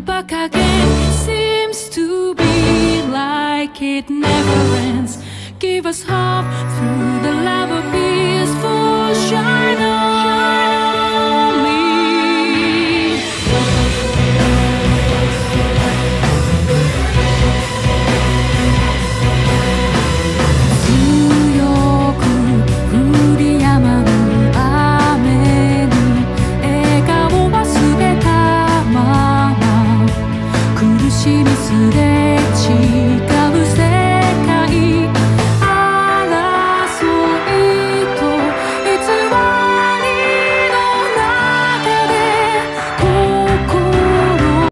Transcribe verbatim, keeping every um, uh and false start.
back again. Seems to be like it never ends. Give us hope through the love of peaceful shine.